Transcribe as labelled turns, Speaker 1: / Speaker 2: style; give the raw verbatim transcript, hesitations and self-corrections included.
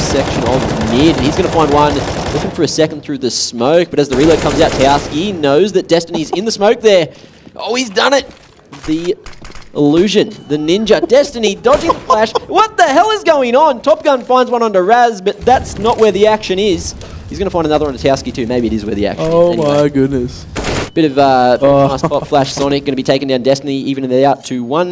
Speaker 1: section of mid. He's going to find one, looking for a second through the smoke, but as the reload comes out, Towski knows that Destiny's in the smoke there. Oh, he's done it! The illusion, the ninja, Destiny dodging the flash. What the hell is going on? Top Gun finds one onto Raz, but that's not where the action is. He's going to find another onto Towski too. Maybe it is where the action
Speaker 2: oh
Speaker 1: is. Anyway,
Speaker 2: my goodness.
Speaker 1: Bit of uh,
Speaker 2: Oh.
Speaker 1: nice pop flash. Sonic going to be taking down Destiny, even if they're out to one.